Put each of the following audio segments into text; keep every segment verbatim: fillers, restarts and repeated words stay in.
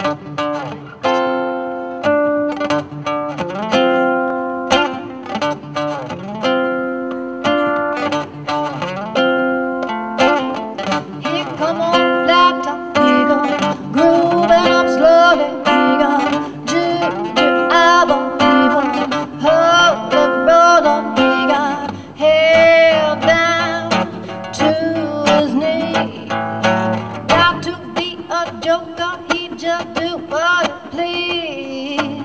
Just do what you please.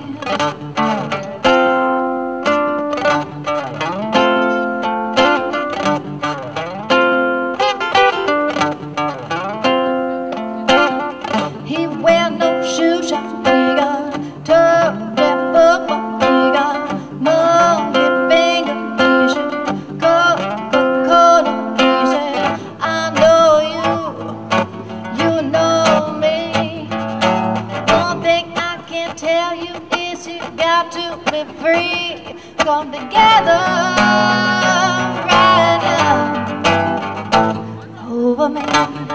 He wear no shoes, he got tucked that book, he got monkey finger, he should Coca-Cola. He said, I know you, you know me. One thing I can tell you is you got to be free. Come together right now over me.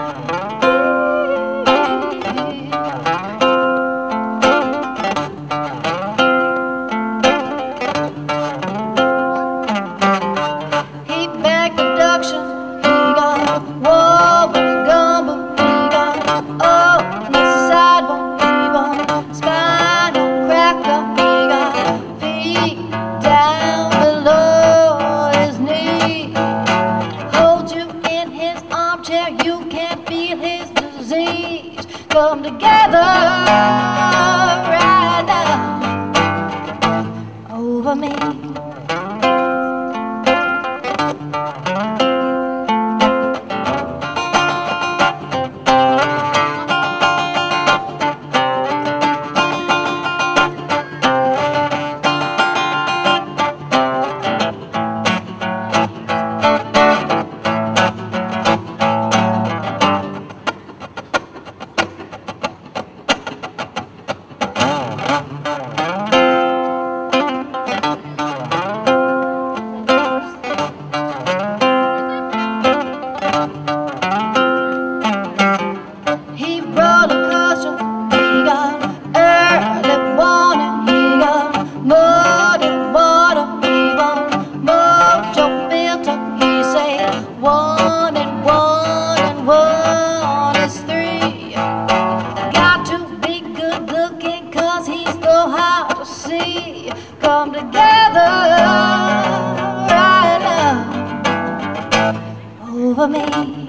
He back production, he got war with the gumbo, he got up on the sidewalk, spinal cracker, he got feet down below his knee. Hold you in his armchair, you can feel his disease. Come together right now over me. One and one and one is three. Got to be good looking, cause he's so hard to see. Come together right now over me.